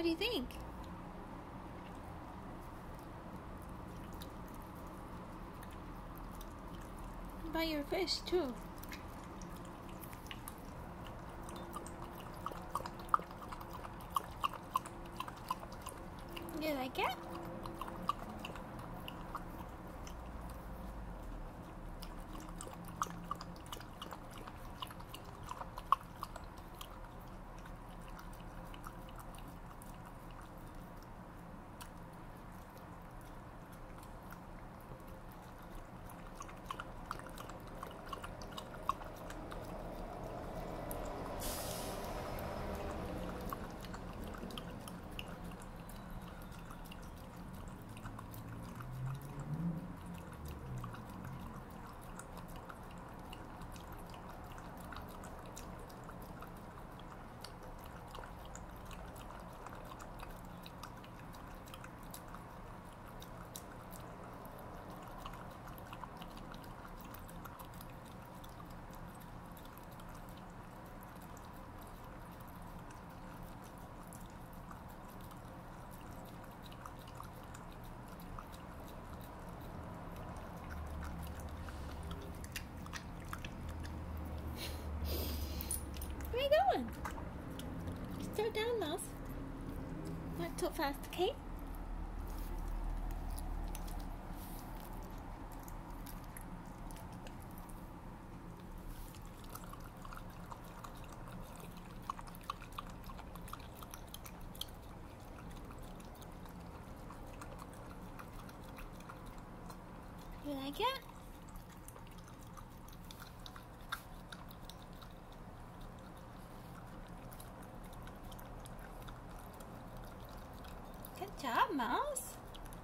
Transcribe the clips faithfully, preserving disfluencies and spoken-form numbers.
What do you think? What about your fish too? You like it? Where are you going? Slow down, Mouse. Not too fast, okay? You like it? Good job, Mouse.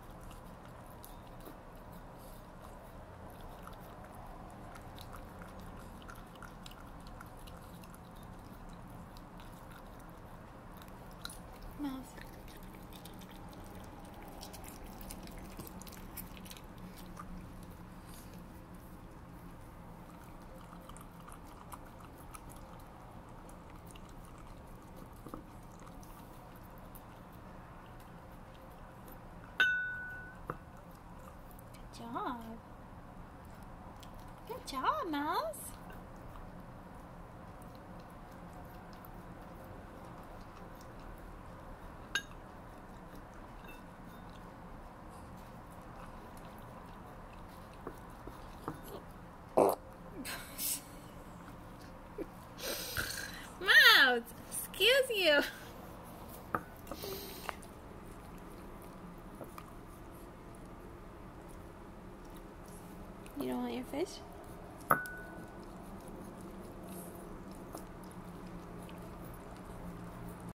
Mouse. Good job. Good job, Mouse. Mouse, excuse you. You don't want your fish?